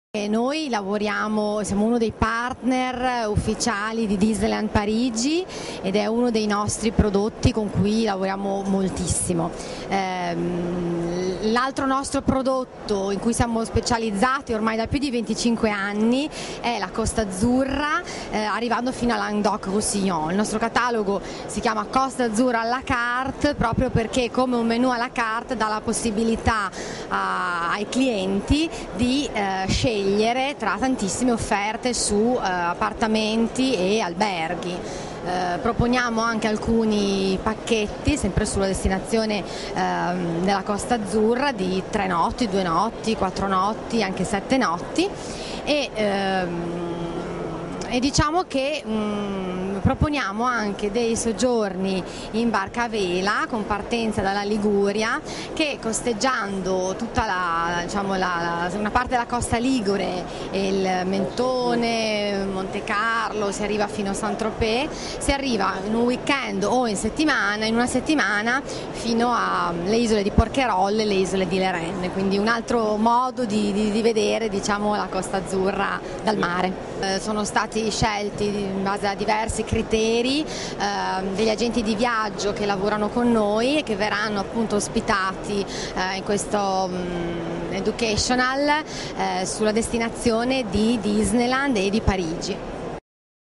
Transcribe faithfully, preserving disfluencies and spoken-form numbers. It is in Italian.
E noi lavoriamo, siamo uno dei partner ufficiali di Disneyland Parigi ed è uno dei nostri prodotti con cui lavoriamo moltissimo. Ehm, l'altro nostro prodotto in cui siamo specializzati ormai da più di venticinque anni è la Costa Azzurra, eh, arrivando fino a Languedoc-Roussillon. Il nostro catalogo si chiama Costa Azzurra à la carte proprio perché come un menù à la carte dà la possibilità a, ai clienti di eh, scegliere tra tantissime offerte su eh, appartamenti e alberghi. Eh, proponiamo anche alcuni pacchetti sempre sulla destinazione ehm, della Costa Azzurra di tre notti, due notti, quattro notti, anche sette notti e, ehm, e diciamo che mh, proponiamo anche dei soggiorni in barca a vela con partenza dalla Liguria che, costeggiando tutta la, diciamo, la, la, una parte della costa ligure, il Mentone, Monte Carlo, si arriva fino a Saint-Tropez, si arriva in un weekend o in settimana, in una settimana fino alle isole di Porquerolles e le isole di Lérenne, quindi un altro modo di, di, di vedere, diciamo, la Costa Azzurra dal mare. Eh, sono stati scelti in base a diversi criteri eh, degli agenti di viaggio che lavorano con noi e che verranno appunto ospitati eh, in questo um, educational eh, sulla destinazione di Disneyland e di Parigi.